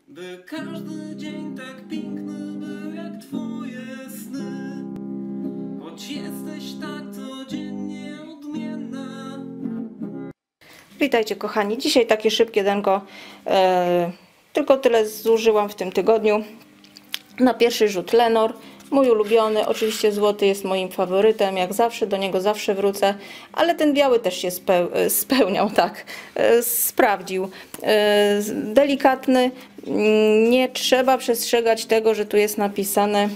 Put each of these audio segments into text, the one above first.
By każdy dzień tak piękny był jak twoje sny. Choć jesteś tak codziennie odmienna. Witajcie kochani, dzisiaj takie szybkie denko, tylko tyle zużyłam w tym tygodniu. Na pierwszy rzut Lenor, mój ulubiony, oczywiście złoty jest moim faworytem, jak zawsze, do niego zawsze wrócę, ale ten biały też się spełniał, tak, sprawdził. Delikatny, nie trzeba przestrzegać tego, że tu jest napisane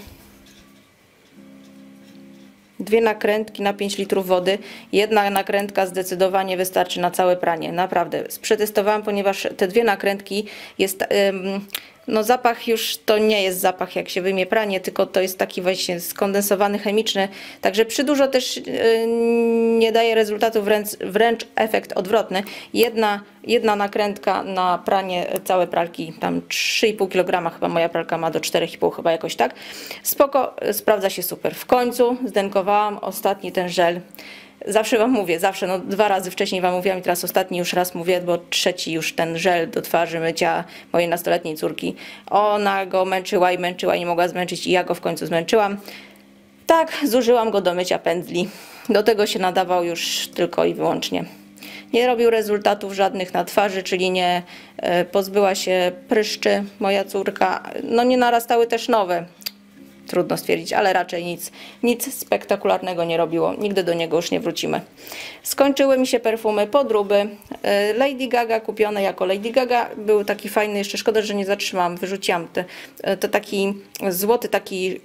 2 nakrętki na 5 litrów wody. Jedna nakrętka zdecydowanie wystarczy na całe pranie. Naprawdę. Przetestowałam, ponieważ te 2 nakrętki jest... no zapach już to nie jest zapach jak się wyjmie pranie, tylko to jest taki właśnie skondensowany, chemiczny. Także przy dużo też nie daje rezultatu, wręcz efekt odwrotny. Jedna nakrętka na pranie całe pralki, tam 3,5 kg chyba moja pralka ma, do 4,5 chyba jakoś tak. Spoko, sprawdza się super. W końcu zdenkowałam ostatni ten żel. Zawsze wam mówię, zawsze, no 2 razy wcześniej wam mówiłam i teraz ostatni już raz mówię, bo trzeci już ten żel do twarzy mycia mojej nastoletniej córki. Ona go męczyła i nie mogła zmęczyć i ja go w końcu zmęczyłam. Tak, zużyłam go do mycia pędzli. Do tego się nadawał już tylko i wyłącznie. Nie robił rezultatów żadnych na twarzy, czyli nie pozbyła się pryszczy moja córka. No nie narastały też nowe. Trudno stwierdzić, ale raczej nic spektakularnego nie robiło. Nigdy do niego już nie wrócimy. Skończyły mi się perfumy, podróby. Lady Gaga, kupione jako Lady Gaga. Był taki fajny, jeszcze szkoda, że nie zatrzymałam. Wyrzuciłam to taki złoty, taki...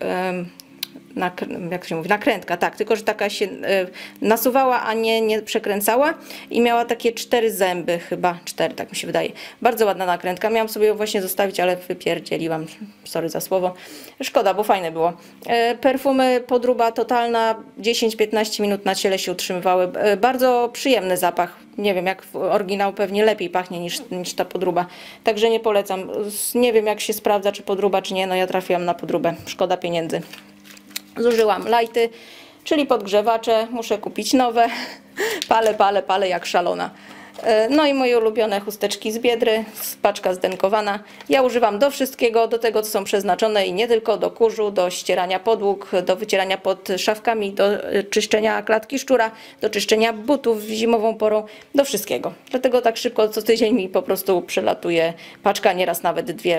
jak się mówi, nakrętka, tak, tylko że taka się nasuwała, a nie przekręcała i miała takie 4 zęby, chyba 4, tak mi się wydaje. Bardzo ładna nakrętka, miałam sobie ją właśnie zostawić, ale wypierdzieliłam, sorry za słowo. Szkoda, bo fajne było. Perfumy, podróba totalna, 10-15 minut na ciele się utrzymywały. Bardzo przyjemny zapach. Nie wiem, jak oryginał pewnie lepiej pachnie niż ta podróba. Także nie polecam. Nie wiem, jak się sprawdza, czy podróba, czy nie. No ja trafiłam na podróbę. Szkoda pieniędzy. Zużyłam lighty, czyli podgrzewacze. Muszę kupić nowe. Palę jak szalona. No i moje ulubione chusteczki z Biedry, paczka zdenkowana. Ja używam do wszystkiego, do tego co są przeznaczone i nie tylko, do kurzu, do ścierania podłóg, do wycierania pod szafkami, do czyszczenia klatki szczura, do czyszczenia butów zimową porą, do wszystkiego. Dlatego tak szybko co tydzień mi po prostu przelatuje paczka, nieraz nawet 2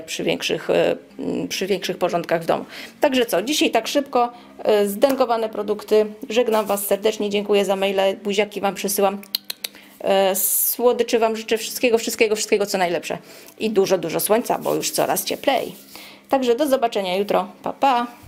przy większych porządkach w domu. Także co, dzisiaj tak szybko, zdenkowane produkty. Żegnam Was serdecznie, dziękuję za maile, buziaki Wam przesyłam. Słodyczy Wam życzę wszystkiego co najlepsze i dużo słońca, bo już coraz cieplej. Także do zobaczenia jutro, pa pa!